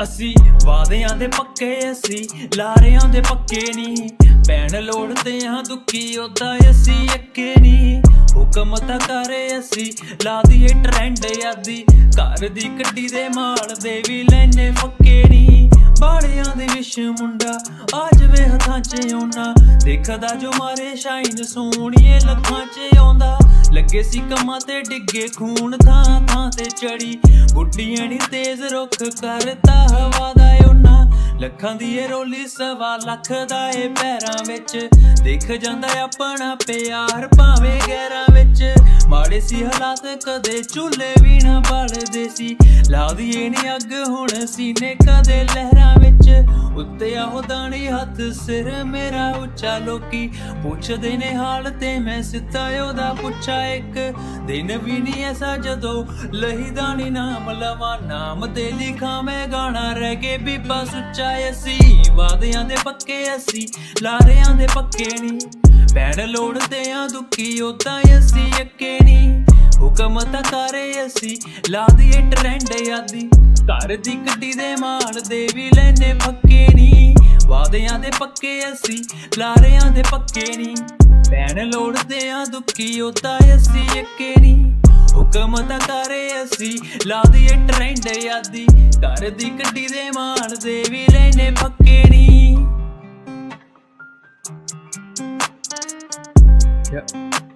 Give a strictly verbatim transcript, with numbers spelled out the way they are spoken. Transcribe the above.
ਅਸੀਂ ਵਾਦਿਆਂ ਦੇ ਪੱਕੇ ਅਸੀਂ ਲਾਰਿਆਂ ਦੇ ਪੱਕੇ ਨਹੀਂ ਪੈਣ ਲੋੜ ਤੇ ਹਾਂ ਦੁੱਖੀ ਉਦਾਂ ਅਸੀਂ ਅੱਕੇ ਨਹੀਂ ਹੁਕਮ ਤਾਂ ਕਰੇ ਅਸੀਂ ਲਾ ਦੀਏ ਟਰੈਂਡ ਆਦੀ ਘਰ ਦੀ ਕੱਢੀ ਦੇ ਮਾਲ ਦੇ ਵੀ ਲੈਨੇ ਪੱਕੇ ਨਹੀਂ ਬਾਲਿਆਂ ਦੇ ਵਿਸ਼ ਮੁੰਡਾ ਆ ਜਵੇ ਹੱਥਾਂ 'ਚ ਆਉਣਾ ਦੇਖਦਾ ਜੋ ਮਾਰੇ ਸ਼ਾਈਨ ਸੋਹਣੀਏ ਲੱਖਾਂ 'ਚ ਆਉਂਦਾ ਲੱਗੇ ਸੀ ਕੰਮਾਂ ਤੇ ਡਿੱਗੇ ਖੂਨ ਥਾਂ ਥਾਂ ਤੇ ਚੜੀ ਬੁੱਢੀਆਂ ਨੀ ਤੇਜ਼ ਰੁੱਖ ਕਰਤਾ ਹਵਾ ਦਾ ਉਹਨਾਂ ਲੱਖਾਂ ਦੀ ਏ ਰੋਲੀ ਸਵਾ ਲੱਖ ਦਾ ਏ ਪੈਰਾਂ ਵਿੱਚ ਦਿਖ ਜਾਂਦਾ ਆਪਣਾ ਪਿਆਰ ਭਾਵੇਂ ਗਹਿਰਾਂ ਵਿੱਚ ਮਾੜੇ ਸੀ ਹਾਲਾਤ ਕਦੇ ਚੁੱਲ੍ਹੇ ਵੀ ਨਾ ਬਾਲਦੇ ਸੀ ਲਾ ਦੀਏ ਨੀ ਅੱਗ ਹੁਣ ਸੀਨੇ ਕਦੇ ਲਹਿਰਾਂ ਵਿੱਚ ਉੱਤੇ ਆਹੋ ਦਾਣੀ ਹੱਥ ਸਿਰ ਮੇਰਾ ਉੱਚਾ ਲੋਕੀ ਪੁੱਛਦੇ ਨੇ ਹਾਲ ਤੇ ਮੈਂ ਸਿੱਧਾ ਉਹਦਾ ਪੁੱਛਾ ਇੱਕ ਦਿਨ ਵੀ ਨੀ ਐਸਾ ਜਦੋਂ ਲਹੀ ਦਾਣੀ ਨਾਮ ਲਵਾਂ ਨਾਮ ਤੇ ਲਿਖਾਂ ਮੈਂ ਗਾਣਾ ਰਹਿ ਕੇ ਬੀਬਾ ਸੁੱਚਾ ਅਸੀਂ ਵਾਦਿਆਂ ਦੇ ਪੱਕੇ ਅਸੀਂ ਲਾਰਿਆਂ ਦੇ ਪੱਕੇ ਨੀ ਪੈਣ ਲੋੜ ਤੇ ਆ ਦੁੱਖੀ ਉਦਾਂ ਅਸੀਂ ਅੱਕੇ ਨੀ ਹੁਕਮ ਤਾਂ ਕਰੇ ਅਸੀਂ ਲਾ ਦੀਏ ਟਰੈਂਡ ਆਦੀ ਘਰ ਦੀ ਕੱਢੀ ਦੇ ਮਾਲ ਦੇ ਵੀ ਲੈਨੇ ਪੱਕੇ ਨੀ ਵਾਦਿਆਂ ਦੇ ਪੱਕੇ ਅਸੀਂ ਲਾਰਿਆਂ ਦੇ ਪੱਕੇ ਨੀ ਪੈਣ ਲੋੜ ਤੇ ਆ ਦੁੱਖੀ ਉਦਾਂ ਅਸੀਂ ਅੱਕੇ ਨੀ ਹੁਕਮ ਤਾਂ ਕਰੇ ਅਸੀਂ ਲਾ ਦੀਏ ਟਰੈਂਡ ਆਦੀ ਘਰ ਦੀ ਕੱਢੀ ਦੇ ਮਾਲ ਦੇ ਵੀ ਲੈਨੇ ਪੱਕੇ ਨੀ Yeah.